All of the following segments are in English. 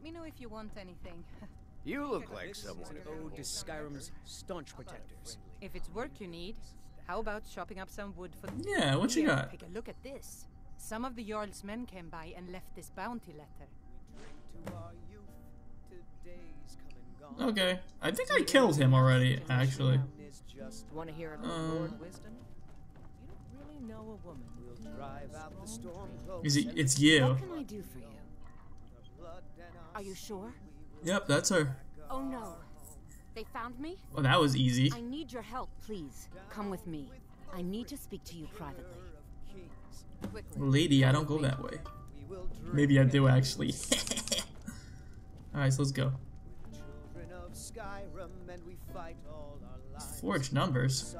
me know if you want anything. You look like someone who... Ode to Skyrim's staunch protectors. If it's work you need, how about chopping up some wood for... Yeah, what you Here, got? take a look at this. Some of the Jarl's men came by and left this bounty letter. Okay, I think I killed him already, actually. Want to hear a little Lord wisdom? You don't really know a woman. We'll drive out the storm. It's you. What can I do for you? Are you sure? Yep, that's her. Oh no. They found me? Well, that was easy. I need your help, please. Come with me. I need to speak to you privately. Lady, I don't go that way. Maybe I do, actually. Alright, so let's go. Forged numbers.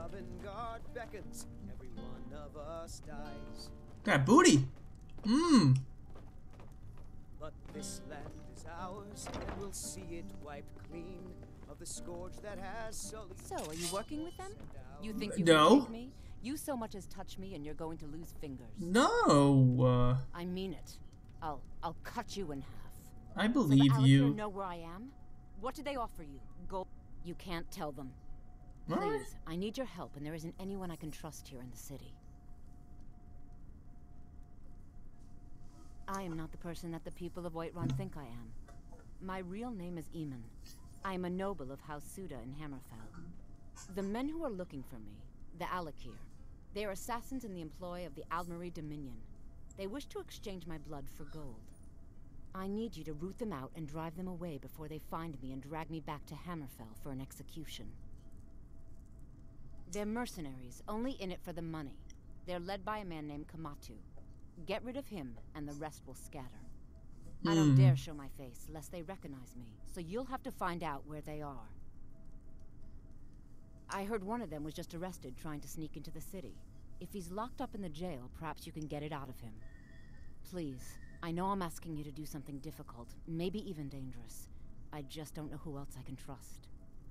Got booty. Mmm. But this land is ours, and we'll see it wiped clean of the scourge that has sullied. So, are you working with them? You think you No. can take me? You so much as touch me and you're going to lose fingers. No. I mean it. I'll cut you in half. I believe so the you. know where I am? What did they offer you? Gold? You can't tell them. All Please, right. I need your help, and there isn't anyone I can trust here in the city. I am not the person that the people of Whiterun think I am. My real name is Eamon. I am a noble of House Suda in Hammerfell. The men who are looking for me, the Alakir, they are assassins in the employ of the Aldmeri Dominion. They wish to exchange my blood for gold. I need you to root them out and drive them away before they find me and drag me back to Hammerfell for an execution. They're mercenaries, only in it for the money. They're led by a man named Kamatu. Get rid of him, and the rest will scatter. I don't dare show my face, lest they recognize me, so you'll have to find out where they are. I heard one of them was just arrested trying to sneak into the city. If he's locked up in the jail, perhaps you can get it out of him. Please, I know I'm asking you to do something difficult, maybe even dangerous. I just don't know who else I can trust.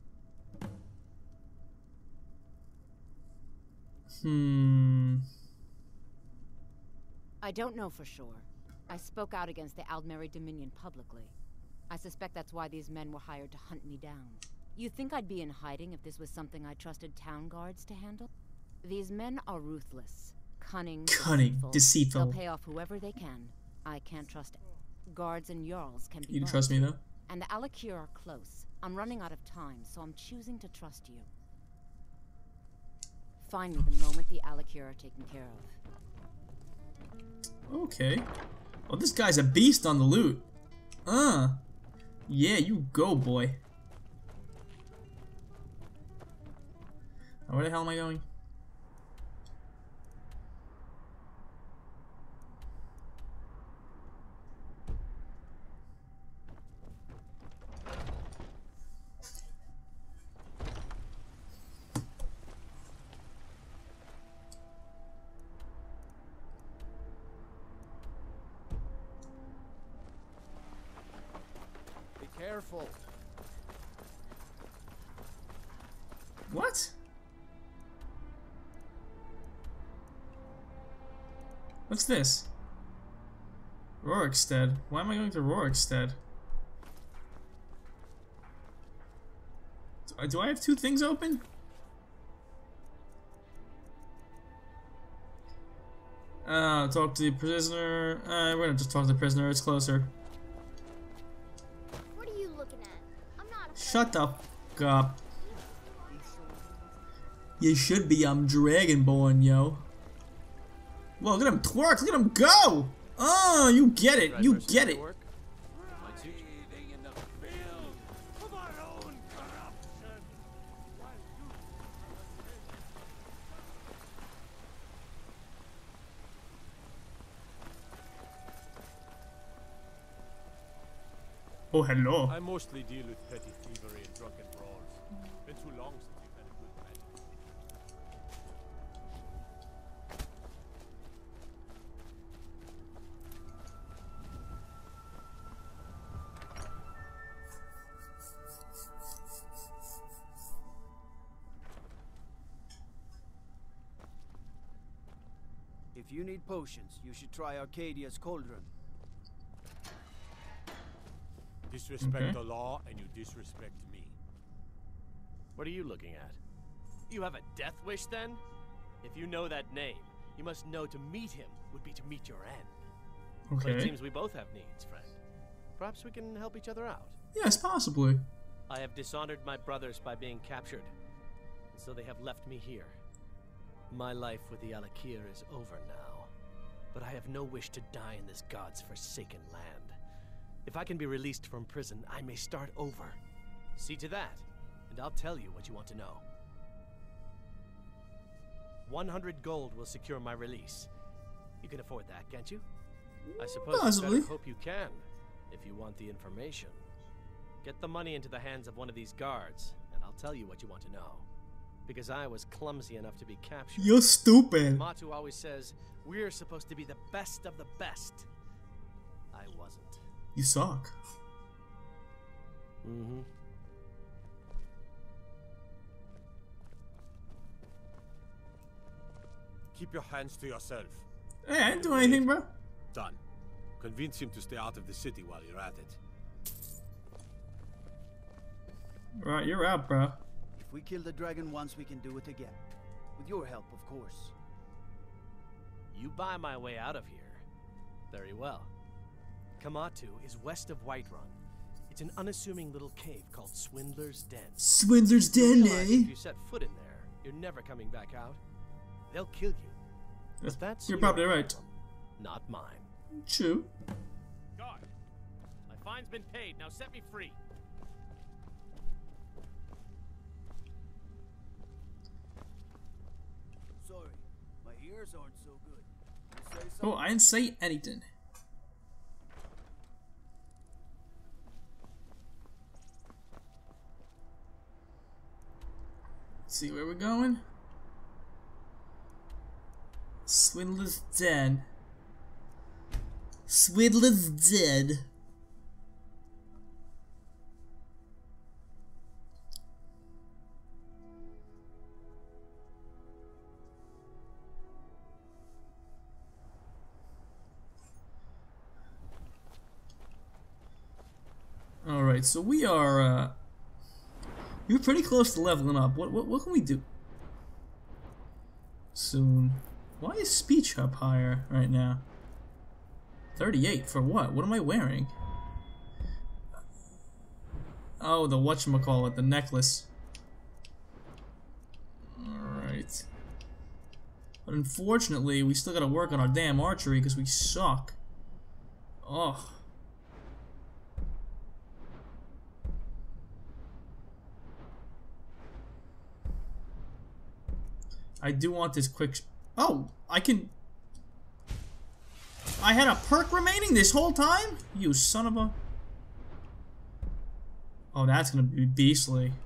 I don't know for sure. I spoke out against the Aldmeri Dominion publicly. I suspect that's why these men were hired to hunt me down. You think I'd be in hiding if this was something I trusted town guards to handle? These men are ruthless, cunning, deceitful. They'll pay off whoever they can. I can't trust guards and Jarls can be You can trust me though? And the Alakir are close. I'm running out of time, so I'm choosing to trust you. Find me the moment the Alakir are taken care of. Okay. Oh, this guy's a beast on the loot. Yeah, you go, boy. Now, where the hell am I going? Careful. What? What's this? Rorikstead. Why am I going to Rorikstead? Do I have two things open? Talk to the prisoner. We're gonna just talk to the prisoner. It's closer. What are you looking at? I'm not. Shut the f up. You should be. I'm Dragonborn, yo. Whoa, look at him twerk. Look at him go. Oh, you get it. You get it. Oh, hello. I mostly deal with petty thievery and drunken brawls. Been too long since you've had a good night. If you need potions, you should try Arcadia's cauldron. Disrespect Okay. the law and you disrespect me. What are you looking at? You have a death wish then? If you know that name, you must know to meet him would be to meet your end. But it Okay. seems we both have needs, friend. Perhaps we can help each other out. Yes, possibly. I have dishonored my brothers by being captured, and so they have left me here. My life with the Alakir is over now, but I have no wish to die in this god's forsaken land. If I can be released from prison, I may start over. See to that, and I'll tell you what you want to know. 100 gold will secure my release. You can afford that, can't you? I suppose Possibly. you better hope you can, if you want the information. Get the money into the hands of one of these guards, and I'll tell you what you want to know. Because I was clumsy enough to be captured. You're stupid. Matu always says, we're supposed to be the best of the best. I wasn't. You suck. Mm-hmm. Keep your hands to yourself. Hey, I didn't do anything, bro. Done. Convince him to stay out of the city while you're at it. Right, you're out, bro. If we kill the dragon once, we can do it again. With your help, of course. You buy my way out of here. Very well. Kamatu is west of Whiterun. It's an unassuming little cave called Swindler's Den. Swindler's You Den, realize eh? if you set foot in there, you're never coming back out. They'll kill you. But that's You're your probably right. problem, not mine. True. Guard, my fine's been paid. Now set me free. Sorry, my ears aren't so good. You say Oh, I didn't say anything. Let's see where we're going. Swindler's Den. Swindler's Den. Alright, so we're pretty close to leveling up. What can we do? Soon. Why is speech up higher right now? 38 for what? What am I wearing? Oh, the whatchamacallit, the necklace. Alright. But unfortunately, we still gotta work on our damn archery because we suck. Ugh. I do want this quick... Oh, I can... I had a perk remaining this whole time? You son of a... Oh, that's gonna be beastly.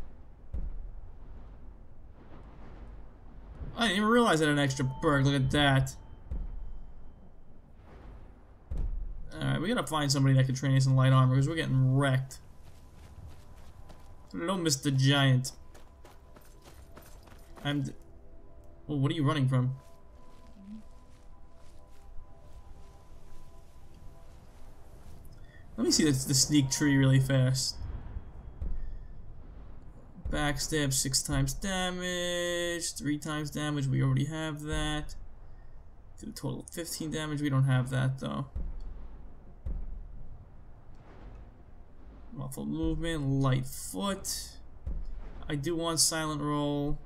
I didn't even realize I had an extra perk. Look at that. Alright, we gotta find somebody that can train us in light armor because we're getting wrecked. Hello, Mr. Giant. Well, what are you running from? Let me see the sneak tree really fast. Backstab 6 times damage, 3 times damage, we already have that. Do a total of 15 damage, we don't have that though. Muffled movement, light foot. I do want silent roll.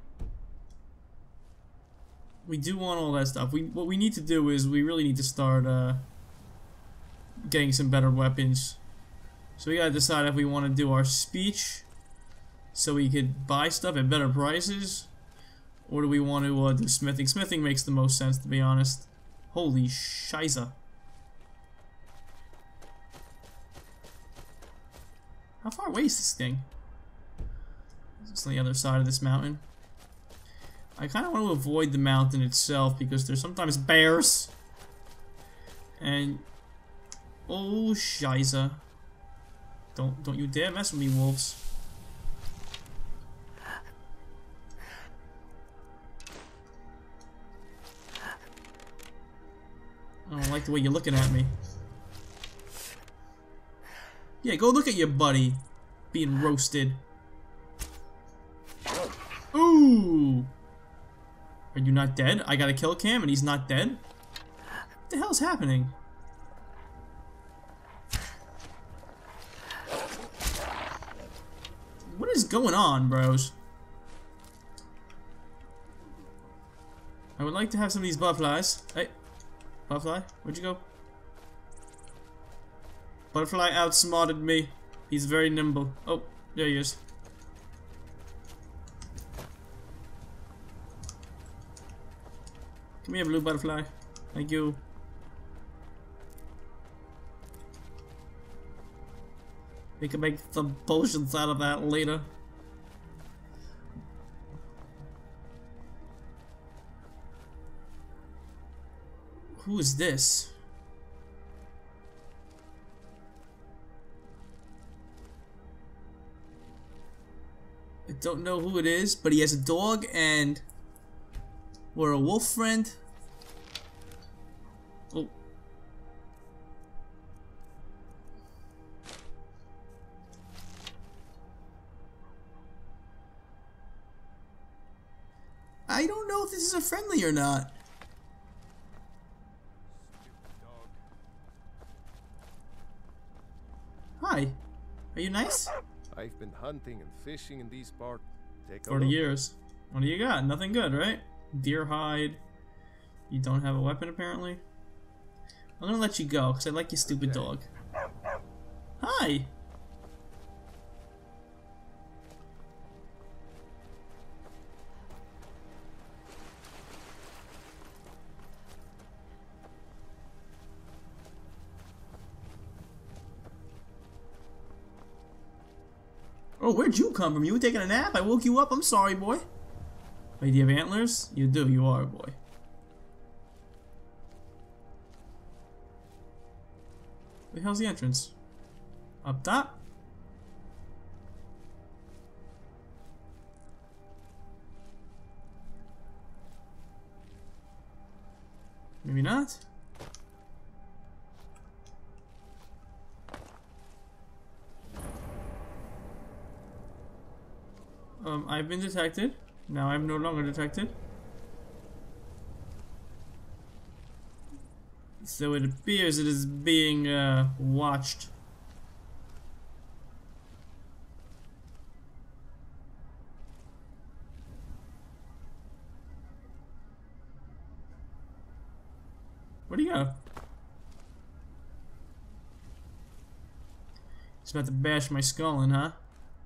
We do want all that stuff. What we need to do is we really need to start getting some better weapons. So we gotta decide if we want to do our speech so we could buy stuff at better prices, or do we want to do smithing? Smithing makes the most sense, to be honest. Holy shiza. How far away is this thing? It's on the other side of this mountain. I kind of want to avoid the mountain itself because there's sometimes bears. And oh shiza. Don't you dare mess with me, wolves. I don't like the way you're looking at me. Yeah, go look at your buddy being roasted. Ooh! Are you not dead? I got a kill cam and he's not dead? What the hell's happening? What is going on, bros? I would like to have some of these butterflies. Hey, butterfly, where'd you go? Butterfly outsmarted me. He's very nimble. Oh, there he is. Come here, blue butterfly. Thank you. We can make some potions out of that later. Who is this? I don't know who it is, but he has a dog and we're a wolf friend. Oh. I don't know if this is a friendly or not. Hi. Are you nice? I've been hunting and fishing in these parts. Take a 40 look. years. What do you got? Nothing good, right? Deer hide. You don't have a weapon, apparently. I'm gonna let you go, because I like your stupid dog. Hi! Oh, where'd you come from? You were taking a nap? I woke you up? I'm sorry, boy. Wait, do you have antlers? You do, you are, boy. Where the hell's the entrance? Up top? Maybe not? I've been detected. Now I'm no longer detected. So it appears it is being watched. Where'd he go? He's about to bash my skull in, huh?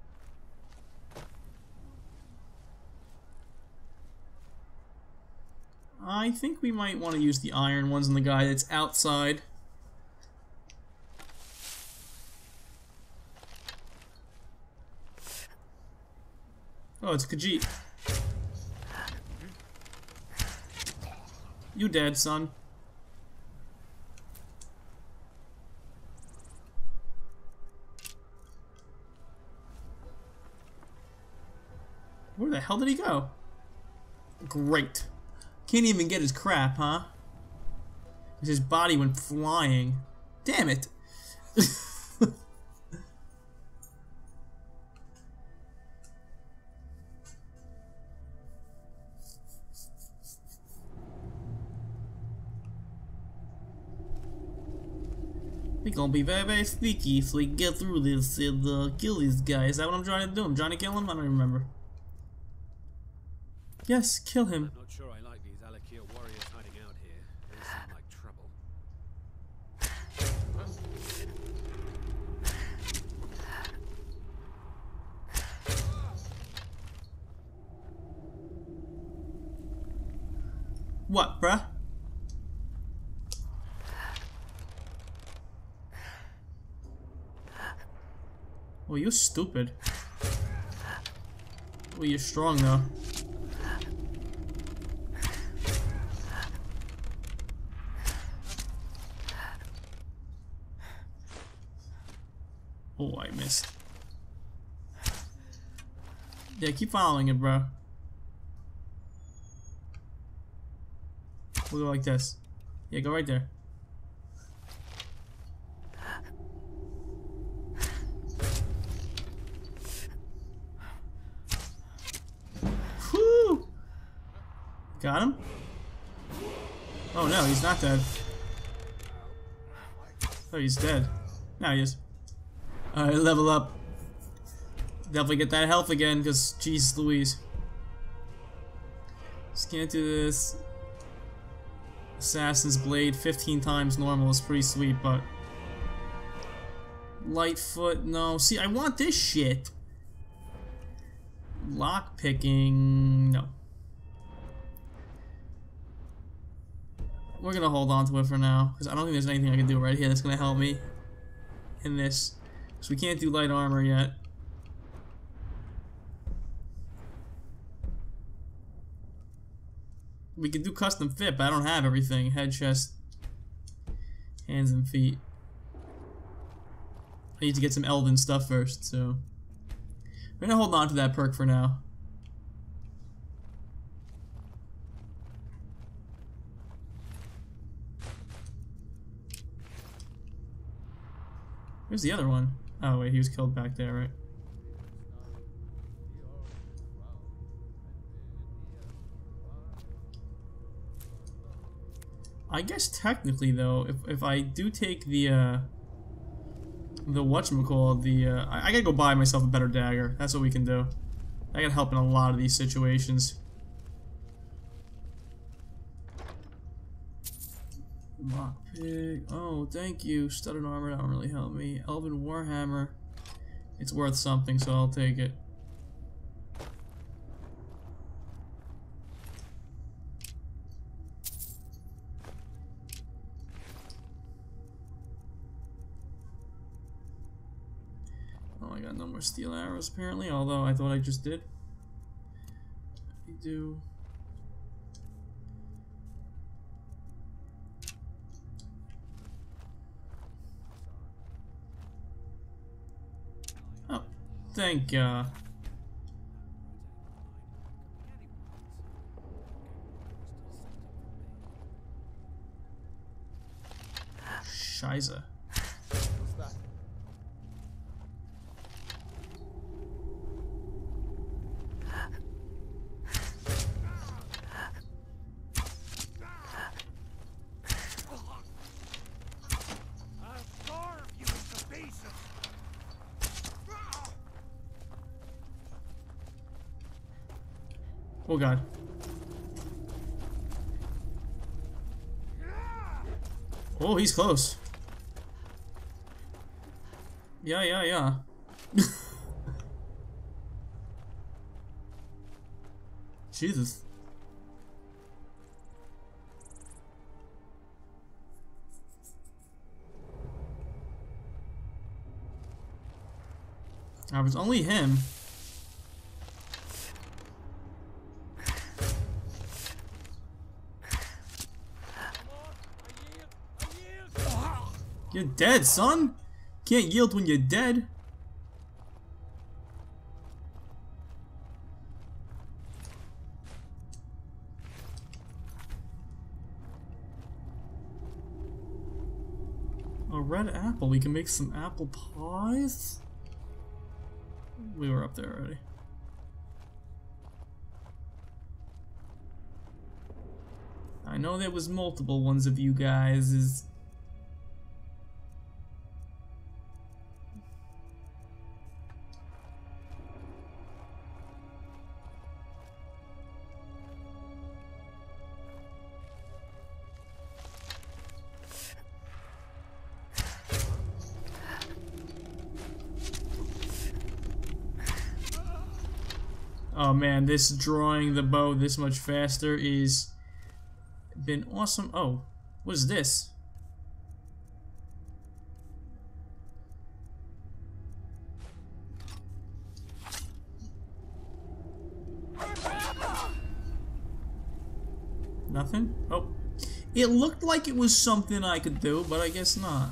I think we might want to use the iron ones on the guy that's outside. Oh, it's Khajiit. You dead, son. Where the hell did he go? Great. Can't even get his crap, huh? Because his body went flying. Damn it! We're gonna be very, very sneaky if we get through this and kill these guys. Is that what I'm trying to do? I'm trying to kill him? I don't even remember. Yes, kill him. I'm not sure I like these Alakir warriors hiding out here. They seem like trouble. What, bruh? Well, you're stupid. Well, you're strong, though. Oh, I missed. Yeah, keep following it, bro. We'll go like this. Yeah, go right there. Got him? Oh no, he's not dead. Oh, he's dead. Now he is. Alright, level up. Definitely get that health again, because Jesus Louise. Just can't do this. Assassin's Blade 15 times normal is pretty sweet, but Lightfoot, no. See, I want this shit. Lock picking, no. We're gonna hold on to it for now, because I don't think there's anything I can do right here that's gonna help me in this. So we can't do light armor yet. We can do custom fit, but I don't have everything. Head, chest, hands, and feet. I need to get some Elven stuff first, so I'm gonna hold on to that perk for now. Where's the other one? Oh wait, he was killed back there, right? I guess technically though, if I do take the whatchamacallit, I gotta go buy myself a better dagger. That's what we can do. That can help in a lot of these situations. Lockpick. Oh, thank you. Studded armor, that don't really help me. Elven Warhammer. It's worth something, so I'll take it. Oh, I got no more steel arrows apparently, although I thought I just did. I do. Oh, thank God. Scheiße. Oh God. Oh, he's close. Yeah. Jesus. I was only him. You're dead, son. Can't yield when you're dead. A red apple. We can make some apple pies. We were up there already. I know there was multiple ones of you guys. Oh man, this drawing the bow this much faster is been awesome. Oh, what is this? Nothing? Oh, it looked like it was something I could do, but I guess not.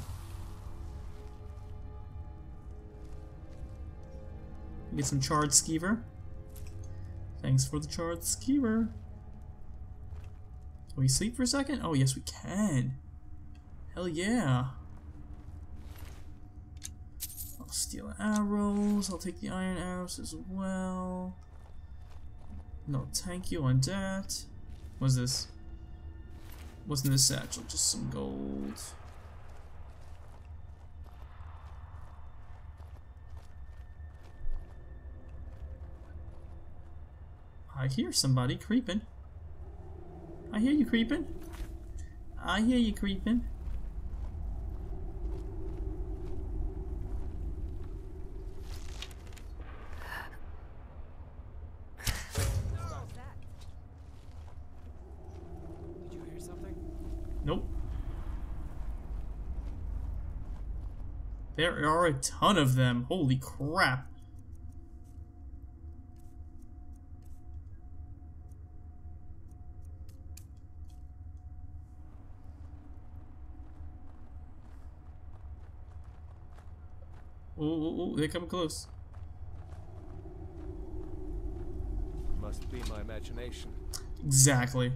Get some charred skeever. Thanks for the charred skeever. Can we sleep for a second? Oh, yes, we can. Hell yeah. I'll steal arrows. I'll take the iron arrows as well. No, thank you on that. What's this? What's in this satchel? Just some gold. I hear somebody creeping. I hear you creeping. I hear you creeping. Did you hear something? Nope. There are a ton of them. Holy crap. Oh, they're coming close. Must be my imagination. Exactly.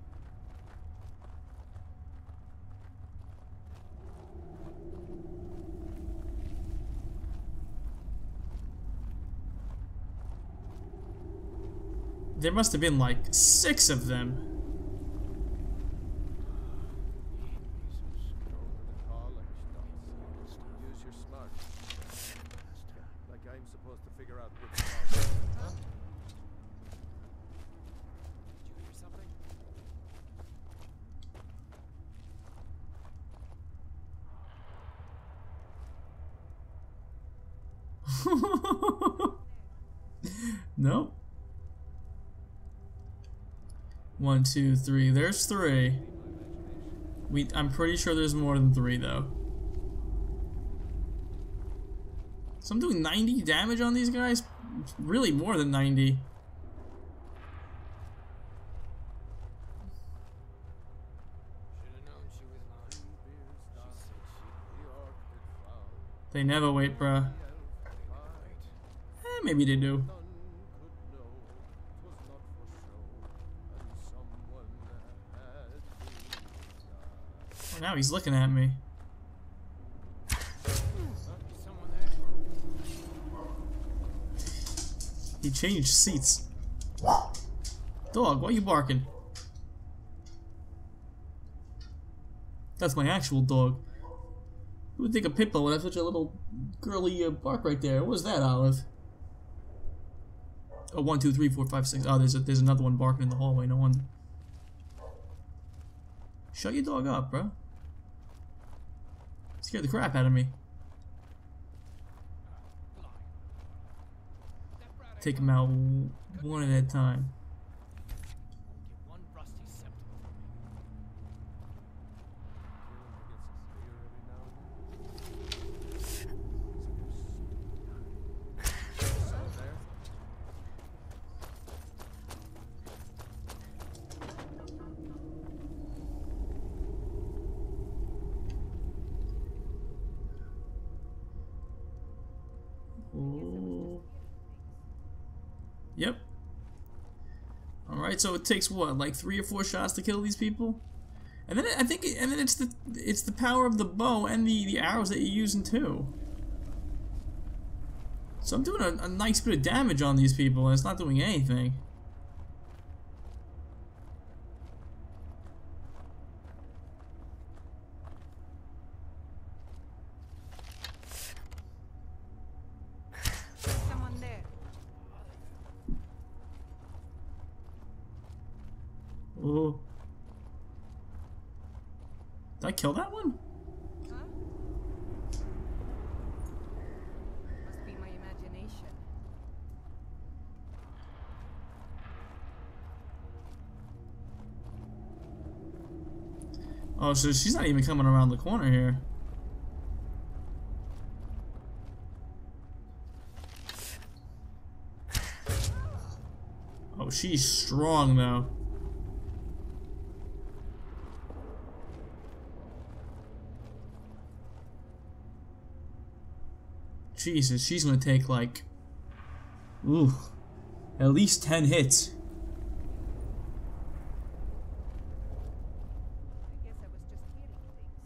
There must have been like 6 of them. Use your smart. Like I'm supposed to figure out which part. Did you hear something? Nope. 1, 2, 3. There's 3. I'm pretty sure there's more than 3 though. So I'm doing 90 damage on these guys? Really more than 90. They never wait, bruh. Maybe they do. Oh, now he's looking at me. He changed seats. Dog, why are you barking? That's my actual dog. Who would think a pit bull would have such a little girly bark right there? What was that, Olive? Oh, 1, 2, 3, 4, 5, 6. Oh, there's another one barking in the hallway. No wonder. Shut your dog up, bro. Scared the crap out of me. Take him out one at a time. Ooh. Yep. Alright, so it takes what, like 3 or 4 shots to kill these people? And then it's the power of the bow and the arrows that you're using too. So I'm doing a nice bit of damage on these people and it's not doing anything. Oh. Did I kill that one? Huh? Must be my imagination. Oh, so she's not even coming around the corner here. Oh, she's strong though. Jesus, she's gonna take like, ooh, at least 10 hits. I guess I was just hearing things.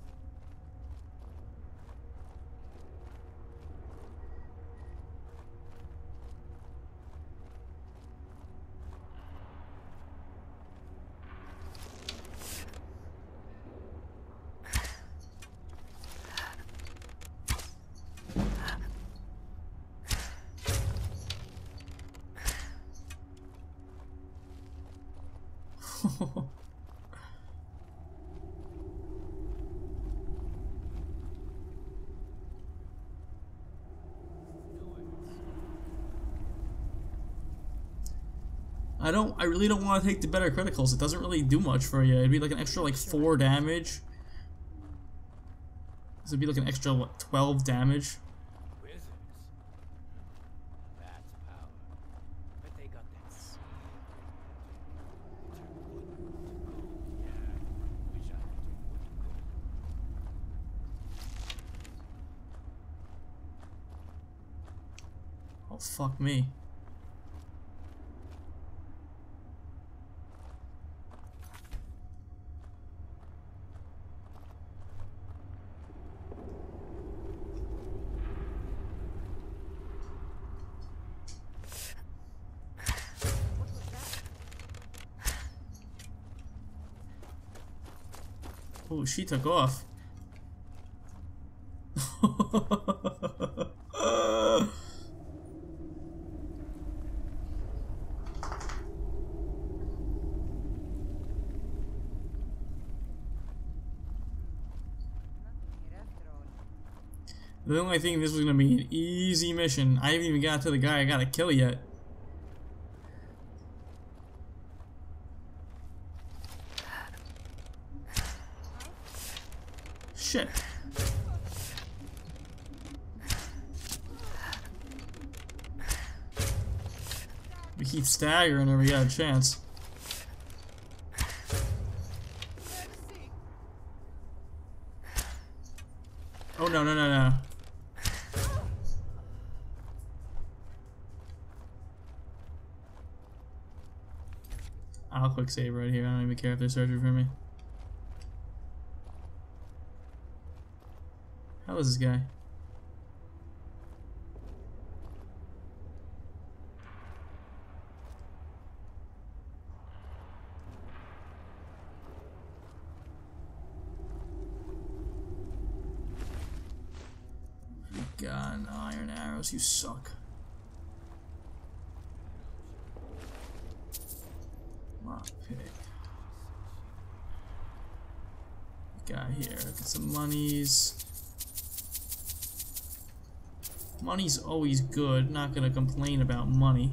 I really don't want to take the better criticals. It doesn't really do much for you. It'd be like an extra like 4 damage. This would be like an extra what, 12 damage. Wizards. That's power. But they got that seed. Yeah. Wish I could do. Oh fuck me. Oh, she took off. The only thing, this was gonna be an easy mission. I haven't even got to the guy I gotta kill yet. Shit. We keep staggering and we got a chance. Oh no, no, no, no. I'll quick save right here. I don't even care if they're searching for me. How is this guy? God, iron arrows, you suck. Lockpick. Guy here, get some monies. Money's always good, not gonna complain about money.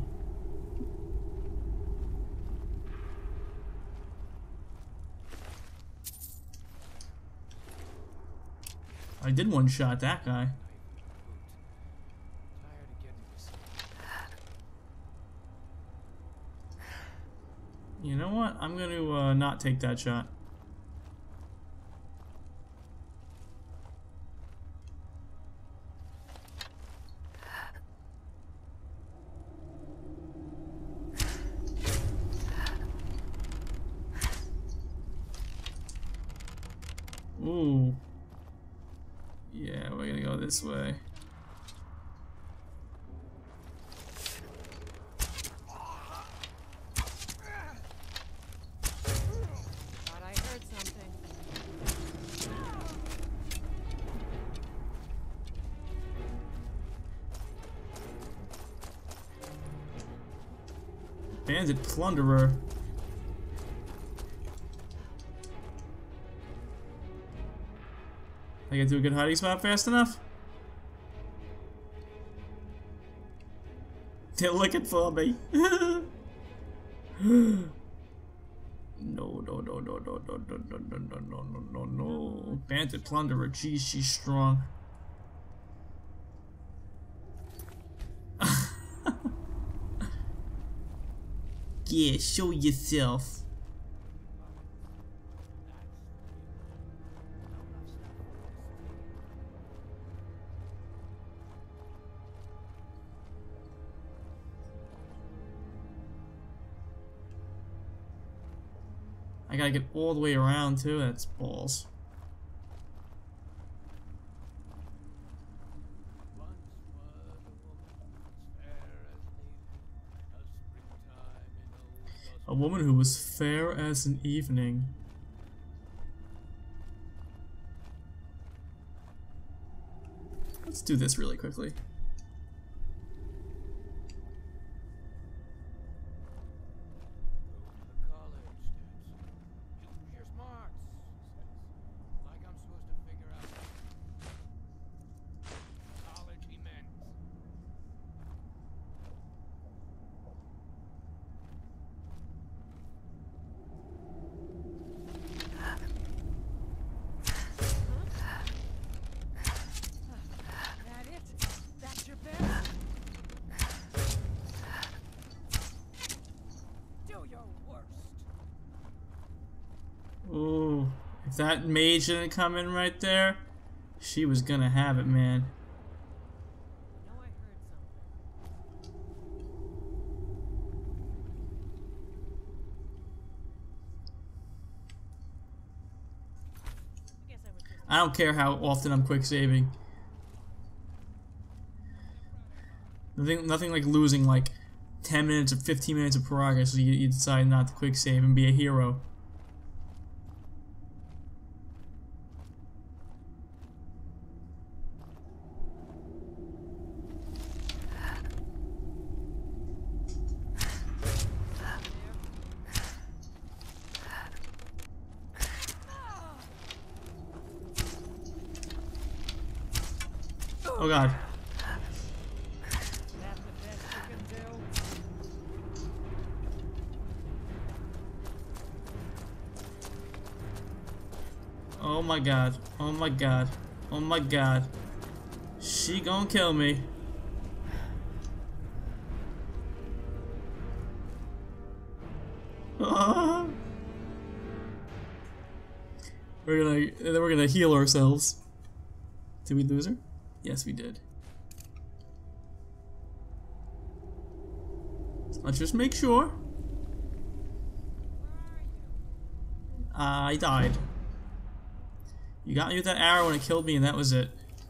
I did one-shot that guy. You know what? I'm gonna not take that shot. Ooh. Yeah, we're gonna go this way. Thought I heard something. Bandit plunderer. I get to a good hiding spot fast enough? They're looking for me. No, no, no, no, no, no, no, no, no, no, no, no, no, no. Bandit plunderer, geez, she's strong. Yeah, show yourself. I gotta get all the way around too, that's balls. A woman who was fair as an evening. Let's do this really quickly. If that mage didn't come in right there, she was gonna have it, man. I don't care how often I'm quick saving. Nothing like losing like 10 minutes or 15 minutes of progress so you decide not to quick save and be a hero. Oh god. Oh my god. Oh my god. Oh my god. She gonna kill me. We're gonna heal ourselves. Did we lose her? Yes, we did. Let's just make sure. I died. You got me with that arrow and it killed me, and that was it.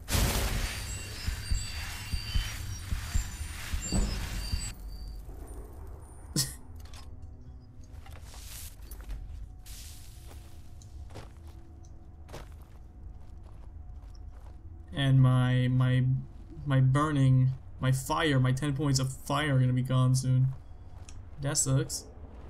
And my burning, my fire, my 10 points of fire are gonna be gone soon. That sucks.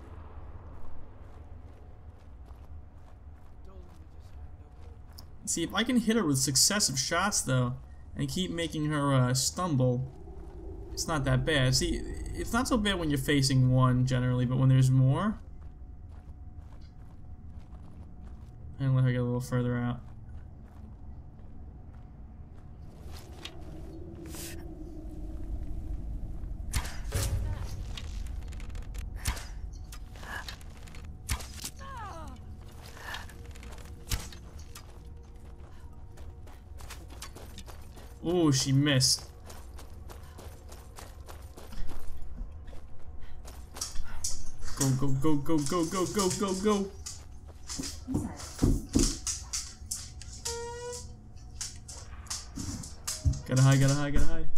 See, if I can hit her with successive shots though, and keep making her stumble, it's not that bad. See, it's not so bad when you're facing one generally, but when there's more, and let her get a little further out. Ooh, she missed. Go, go, go, go, go, go, go, go, go. Gotta hide, gotta hide, gotta hide.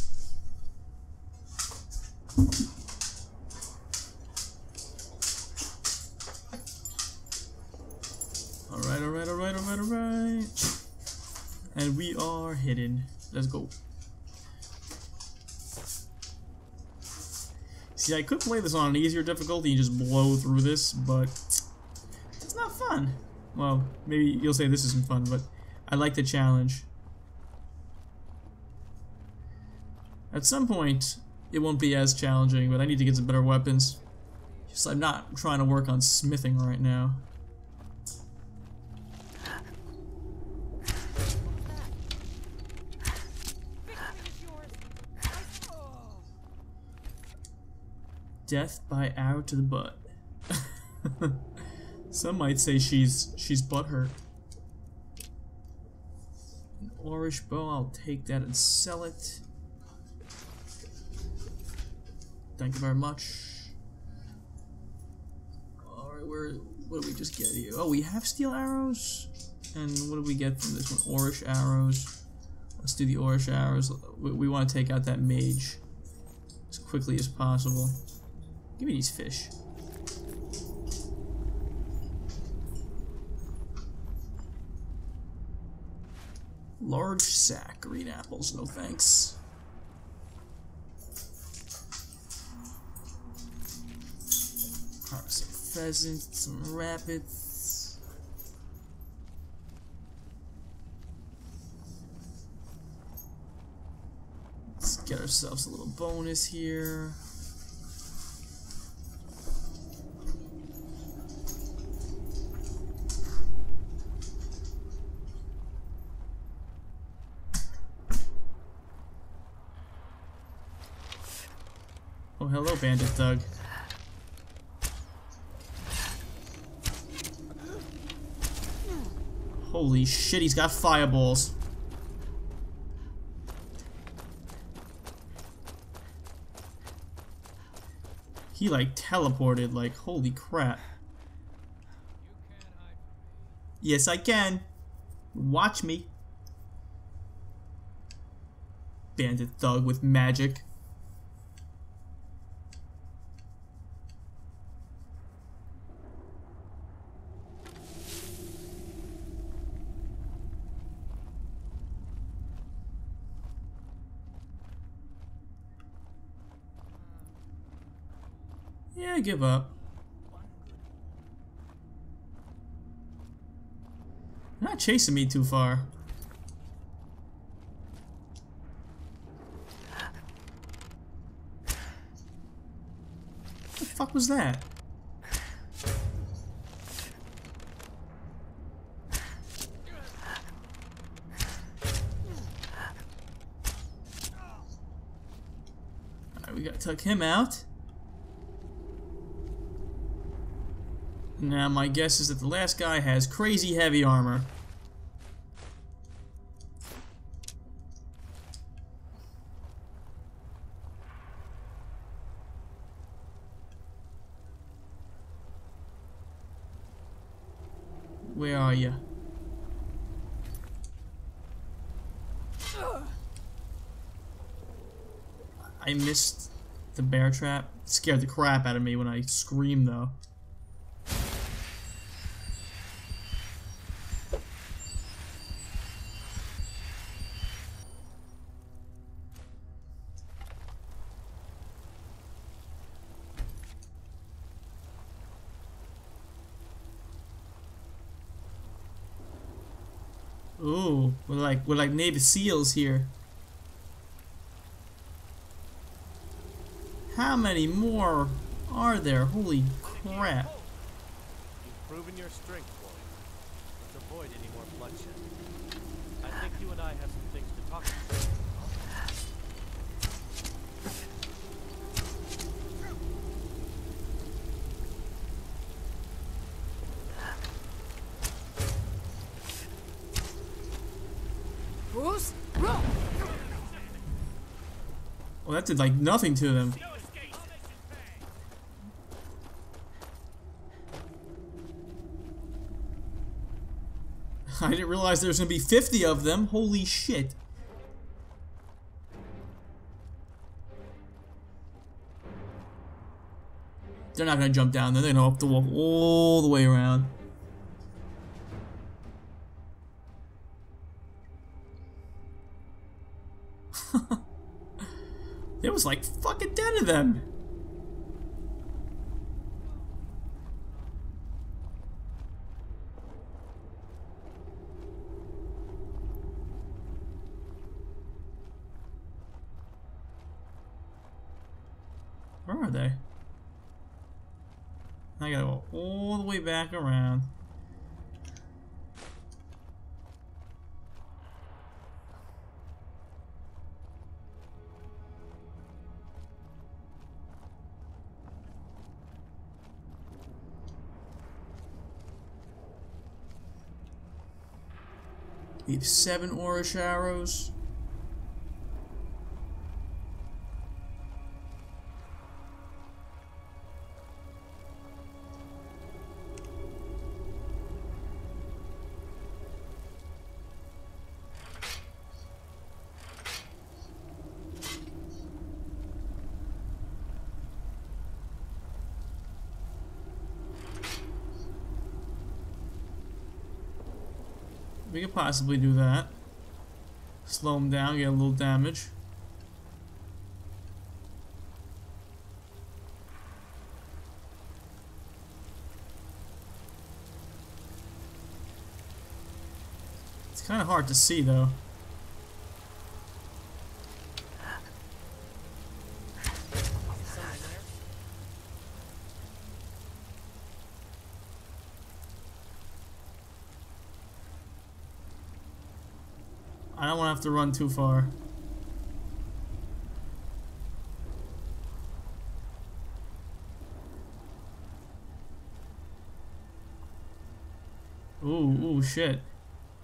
Alright, alright, alright, alright, alright. And we are hidden. Let's go. See, I could play this on an easier difficulty and just blow through this, but it's not fun. Well, maybe you'll say this isn't fun, but I like the challenge. At some point, it won't be as challenging, but I need to get some better weapons. Just I'm not trying to work on smithing right now. Death by arrow to the butt. Some might say she's butthurt. An Orish bow, I'll take that and sell it. Thank you very much. Alright, what did we just get here? Oh, we have steel arrows? And what do we get from this one? Orish arrows. Let's do the Orish arrows. We want to take out that mage as quickly as possible. Give me these fish. Large sack, green apples, no thanks. Alright, some pheasant, some rabbits. Let's get ourselves a little bonus here. Oh, hello, Bandit Thug. Holy shit, he's got fireballs. He like teleported, like holy crap. Yes, I can. Watch me. Bandit thug with magic. Yeah, I give up. You're not chasing me too far. What the fuck was that? Alright, we gotta tuck him out. Now my guess is that the last guy has crazy heavy armor. Where are you? I missed the bear trap. It scared the crap out of me when I screamed though. Ooh, we're like Navy SEALs here. How many more are there? Holy crap. You've proven your strength, boy. Let's avoid any more bloodshed. I think you and I have some things to talk about. Well, that did like nothing to them. I didn't realize there was gonna be 50 of them. Holy shit. They're not gonna jump down there. They're gonna have to walk all the way around. There was like fucking 10 of them. Where are they? I gotta go all the way back around. We have 7 Orish arrows. We could possibly do that. Slow him down, get a little damage. It's kind of hard to see though. I don't want to have to run too far. Ooh, shit.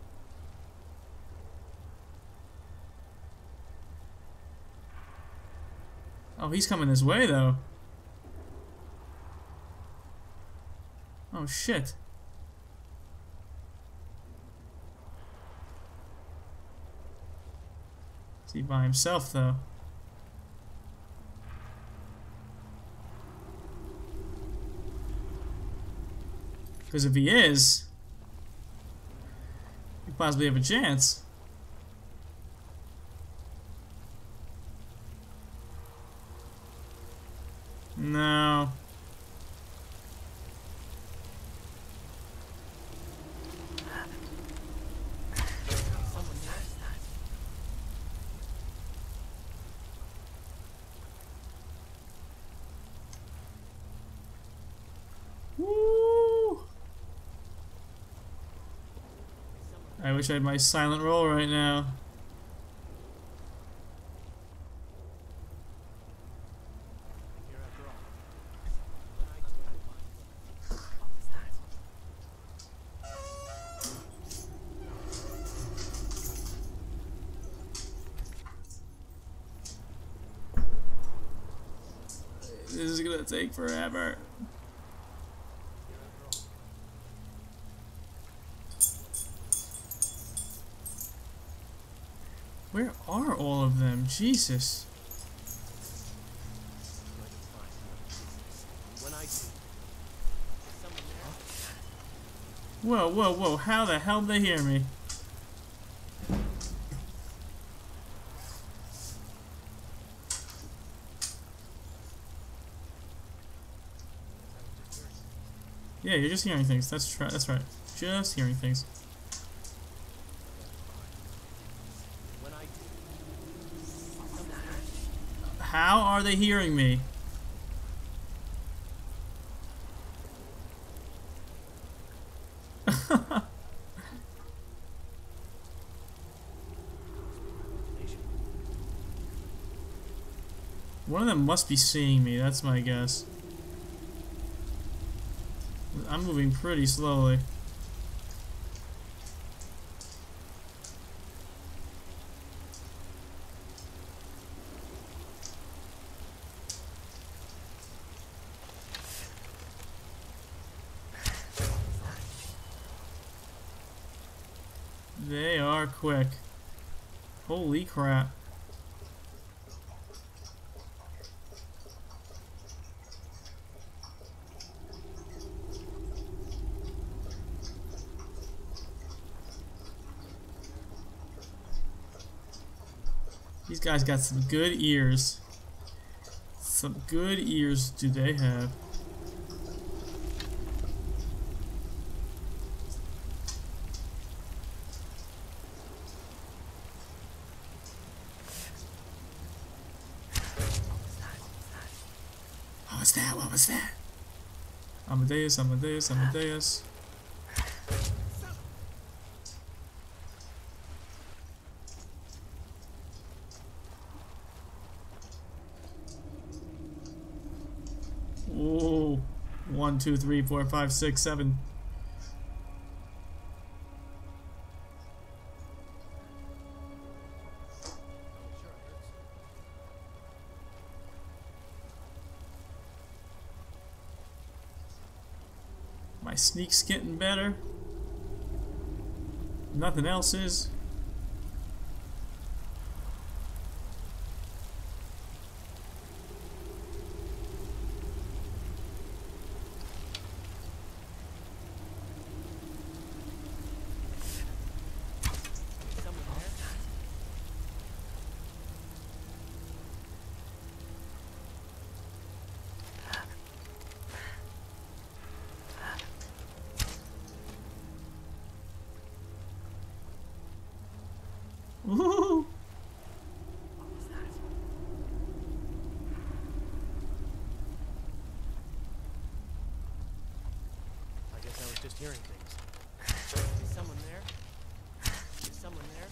Oh, he's coming this way, though. Oh, shit. Is he by himself, though? Because if he is, he possibly have a chance. No. Woo! I wish I had my silent roll right now. This is gonna take forever. Where are all of them? Jesus. Whoa, whoa, whoa. How the hell did they hear me? Yeah, you're just hearing things. That's right. That's right. Just hearing things. How are they hearing me? One of them must be seeing me. That's my guess. I'm moving pretty slowly. They are quick. Holy crap. These guys got some good ears. Some good ears do they have. What was that? What was that? Amadeus, Amadeus, Amadeus. Ooh. 1, 2, 3, 4, 5, 6, 7. My sneak's getting better. Nothing else is. Woohoo! I guess I was just hearing things. Is someone there? Is someone there?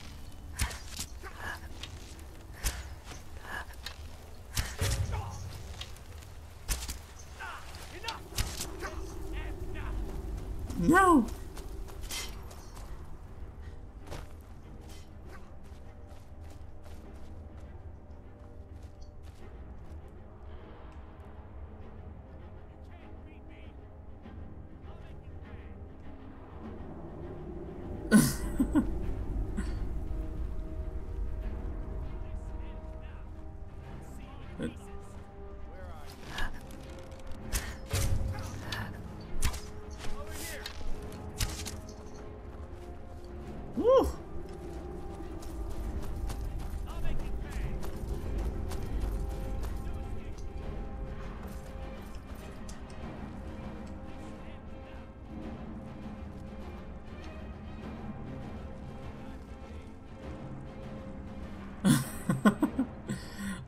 No!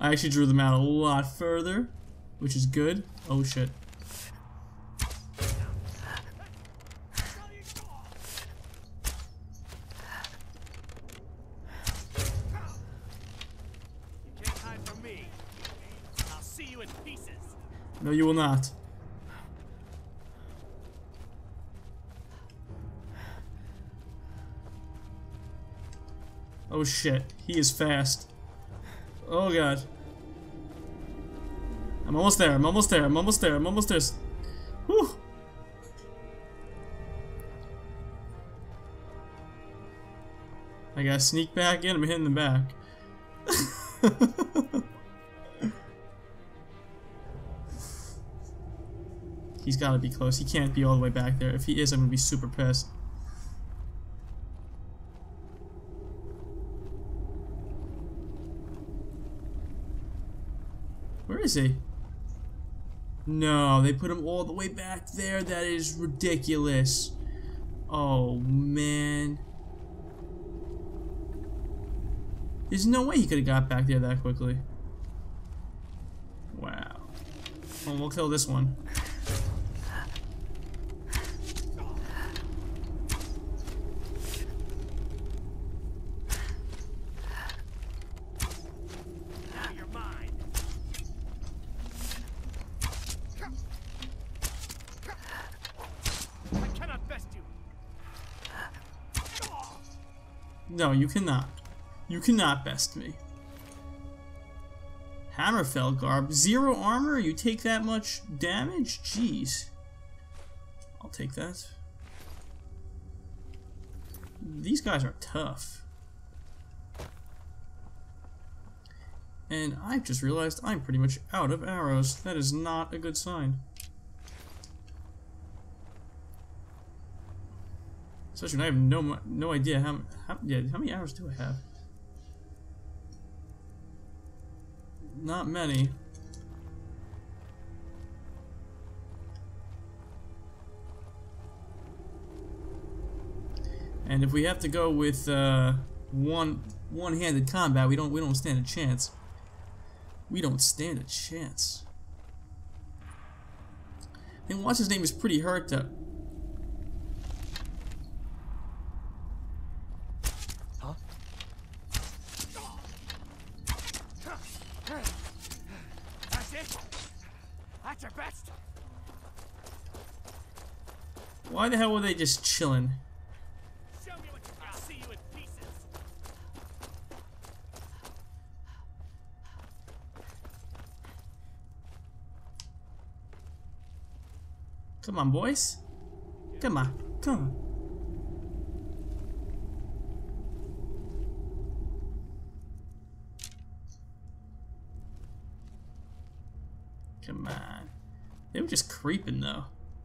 I actually drew them out a lot further, which is good. Oh shit. You can't hide from me. I'll see you in pieces. No, you will not. Oh shit, he is fast. Oh god. I'm almost there, I'm almost there, I'm almost there, I'm almost there. Whew. I gotta sneak back in, I'm hitting the back. He's gotta be close, he can't be all the way back there. If he is, I'm gonna be super pissed. Where is he? No, they put him all the way back there. That is ridiculous. Oh, man. There's no way he could have got back there that quickly. Wow. Well, we'll kill this one. No, you cannot. You cannot best me. Hammerfell garb. 0 armor? You take that much damage? Jeez. I'll take that. These guys are tough. And I've just realized I'm pretty much out of arrows. That is not a good sign. Especially when I have no idea how many arrows do I have? Not many. And if we have to go with one-handed combat, we don't stand a chance. We don't stand a chance. I think what's his name is pretty hurt though. That's your best. Why the hell were they just chilling? Show me what you got. I'll see you in pieces. Come on, boys. Come on. Come on. Come on. They were just creeping though.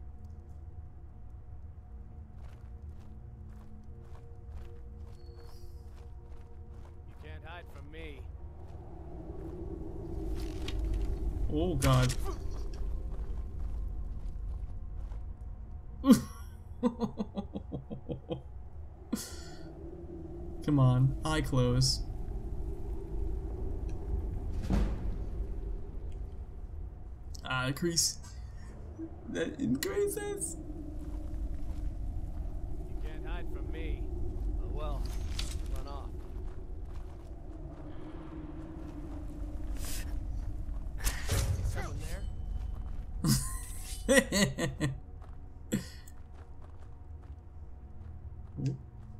You can't hide from me. Oh god. Come on, eye close. Increase. That increases. You can't hide from me. Oh well, run off. Is someone there? Ooh.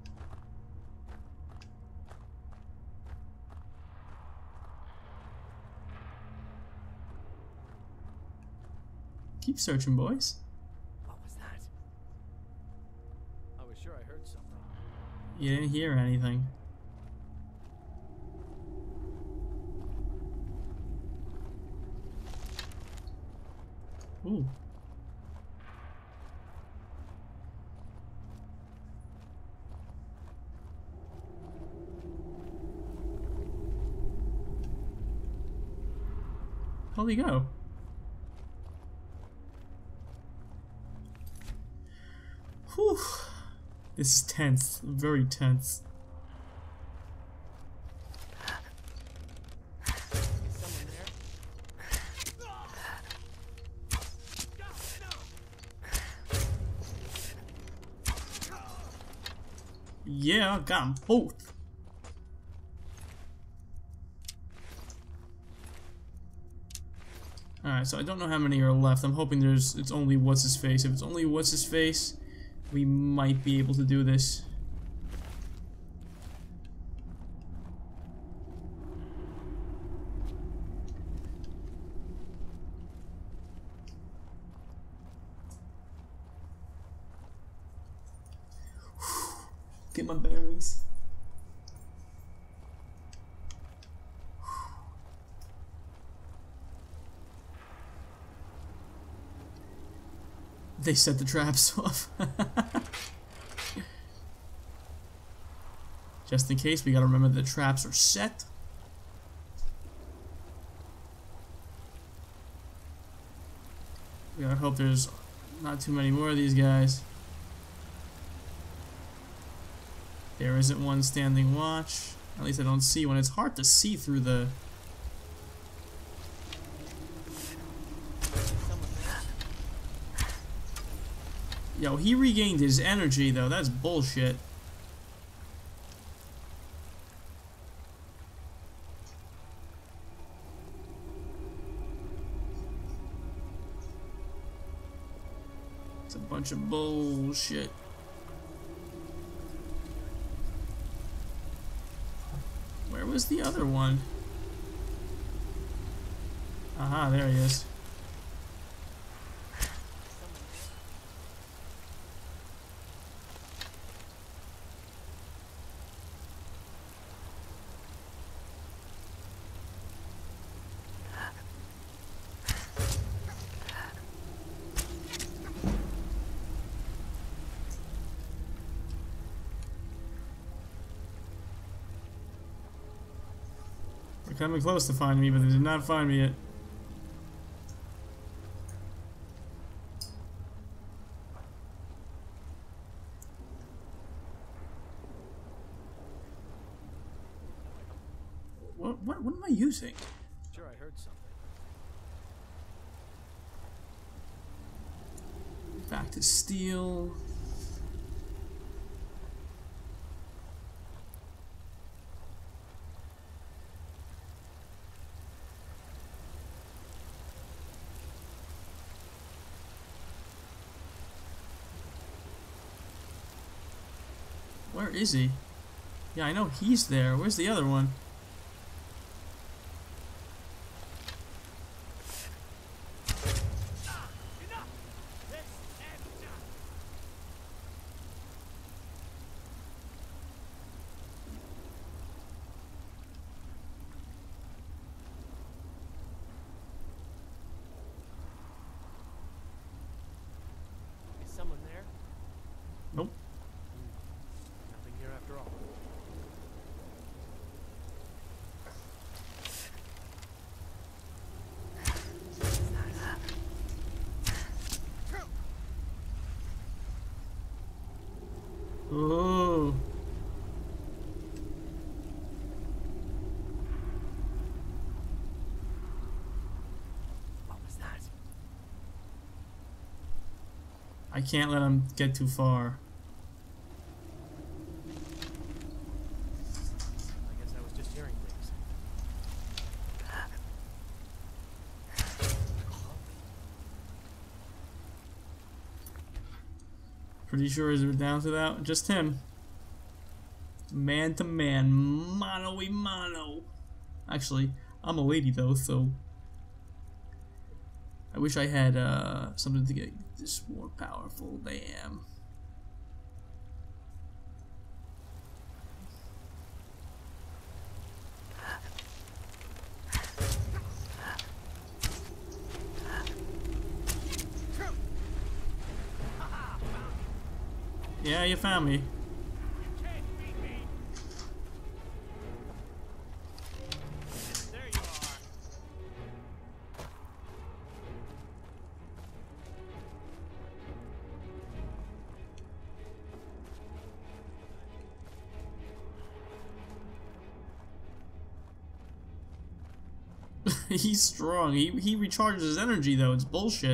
Keep searching, boys. What was that? I was sure I heard something. You didn't hear anything. Ooh. Where'd he go? Whew. This is tense. Very tense. Someone yeah, got them both. Alright, so I don't know how many are left. I'm hoping it's only what's-his-face. If it's only what's-his-face, we might be able to do this. Get my bearings. They set the traps off. Just in case, we gotta remember the traps are set. We gotta hope there's not too many more of these guys. There isn't one standing watch. At least I don't see one. It's hard to see through the... Yo, he regained his energy though. That's bullshit. It's a bunch of bullshit. Where was the other one? Aha, there he is. They're coming close to finding me, but they did not find me yet. What am I using? Sure, I heard something. Back to steel. Where is he? Yeah, I know he's there. Where's the other one? Is someone there? Nope. Nothing here after all. Oh. What was that? I can't let him get too far. I guess I was just hearing things. Pretty sure we're down to that. Just him. Man to man. Mano y mano. Actually, I'm a lady though, so... I wish I had something to get this more powerful. Damn. Yeah, you found me. There you are. He's strong. He recharges his energy though. It's bullshit.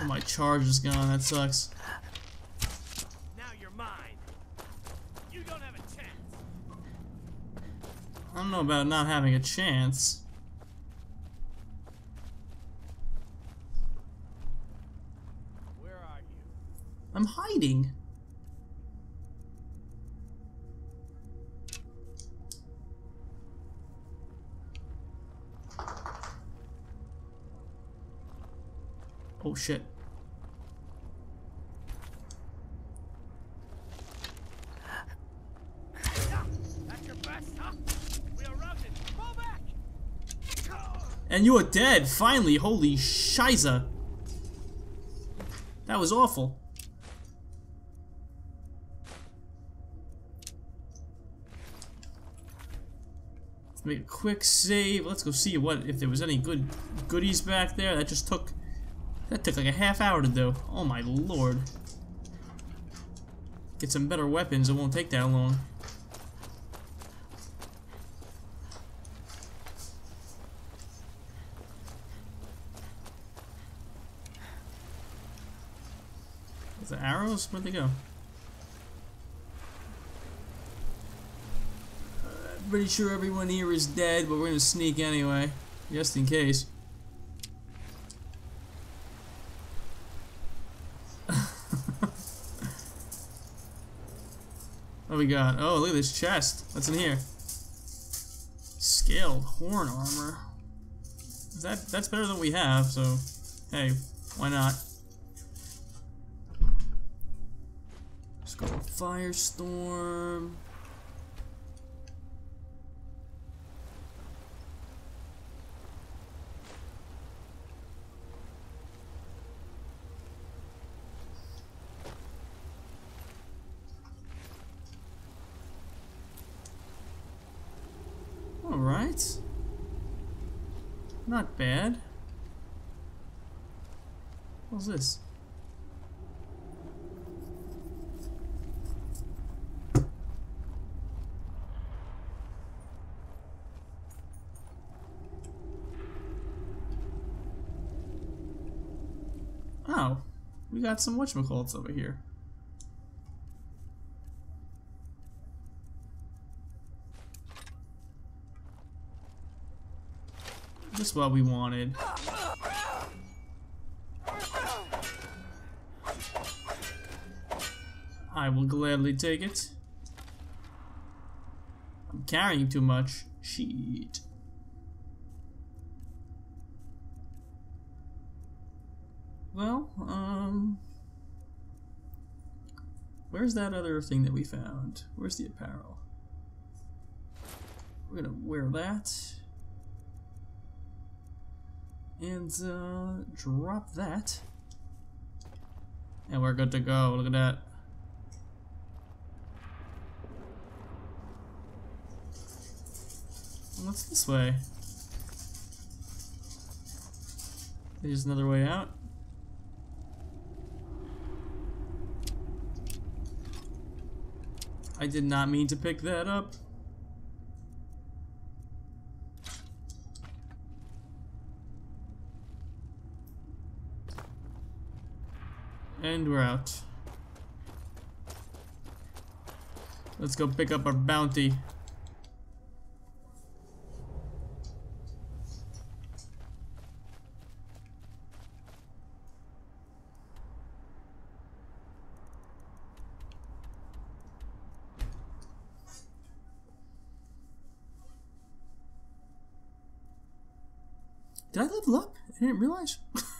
Oh, my charge is gone. That sucks. Now you're mine. You don't have a chance. I don't know about not having a chance. Where are you? I'm hiding. Oh shit. That's your best, huh? We are routed. Fall back. And you are dead, finally. Holy shiza. That was awful. Let's make a quick save. Let's go see what if there was any goodies back there. That took like a half hour to do. Oh my lord. Get some better weapons, it won't take that long. The arrows? Where'd they go? I'm pretty sure everyone here is dead, but we're gonna sneak anyway, just in case. What we got? Oh, look at this chest. What's in here? Scaled horn armor. That's better than we have, so hey, why not? Let's go Firestorm. Alright. Not bad. What's this? Oh, we got some whatchamacallits over here. Just what we wanted. I will gladly take it. I'm carrying too much. Shit. Well, where's that other thing that we found? Where's the apparel? We're gonna wear that. And drop that. And we're good to go. Look at that. What's this way? There's another way out. I did not mean to pick that up. And we're out. Let's go pick up our bounty. Did I level up? I didn't realize.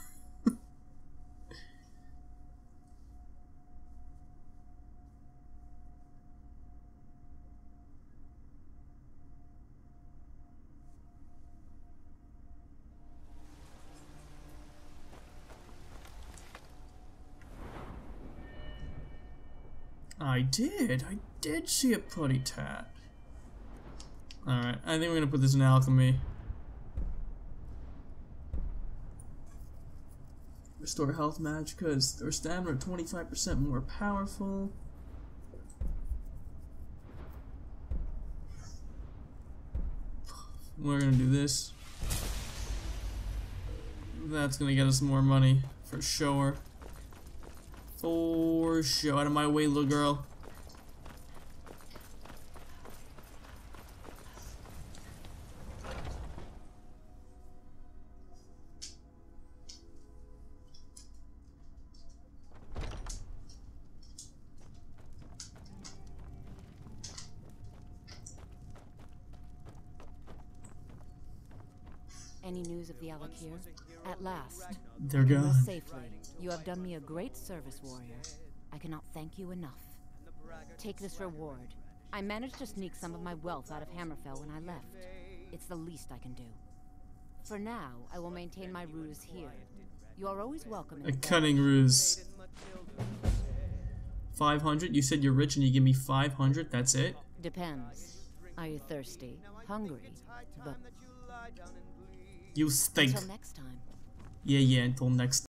I did see a putty tat. Alright, I think we're gonna put this in alchemy. Restore health match because their stamina are 25% more powerful. We're gonna do this. That's gonna get us more money For sure. For sure. Out of my way, little girl. Any news of the Alakir? At last. They're You gone. rest safely. You have done me a great service, warrior. I cannot thank you enough. Take this reward. I managed to sneak some of my wealth out of Hammerfell when I left. It's the least I can do. For now, I will maintain my ruse here. You are always welcome in A the cunning ruse. 500? You said you're rich and you give me 500? That's it? Depends. Are you thirsty? Hungry? But You stink. until next time. Yeah, until next